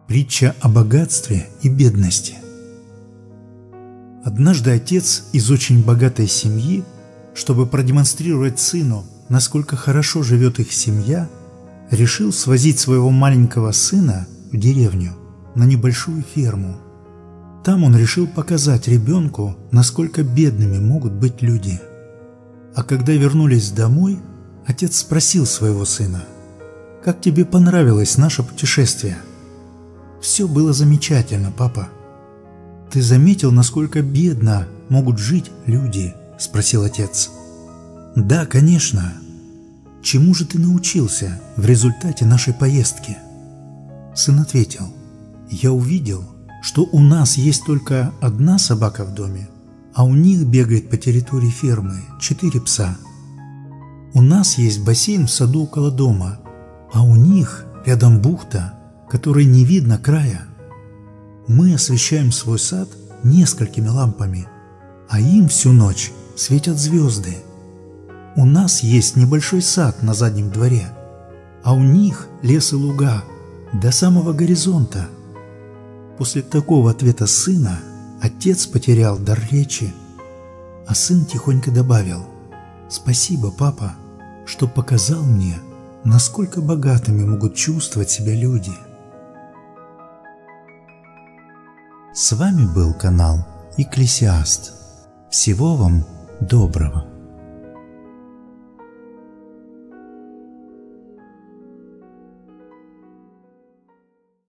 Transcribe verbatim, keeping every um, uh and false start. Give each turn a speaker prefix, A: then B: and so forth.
A: Притча о богатстве и бедности. Однажды отец из очень богатой семьи, чтобы продемонстрировать сыну, насколько хорошо живет их семья, решил свозить своего маленького сына в деревню на небольшую ферму. Там он решил показать ребенку, насколько бедными могут быть люди. А когда вернулись домой, отец спросил своего сына: «Как тебе понравилось наше путешествие?» «Все было замечательно, папа». «Ты заметил, насколько бедно могут жить люди?» – спросил отец. «Да, конечно. Чему же ты научился в результате нашей поездки?» Сын ответил: «Я увидел, что у нас есть только одна собака в доме, а у них бегает по территории фермы четыре пса. У нас есть бассейн в саду около дома, а у них рядом бухта, которой не видно края. Мы освещаем свой сад несколькими лампами, а им всю ночь светят звезды. У нас есть небольшой сад на заднем дворе, а у них лес и луга до самого горизонта». После такого ответа сына отец потерял дар речи, а сын тихонько добавил: «Спасибо, папа, что показал мне, насколько богатыми могут чувствовать себя люди». С вами был канал Экклесиаст. Всего вам доброго.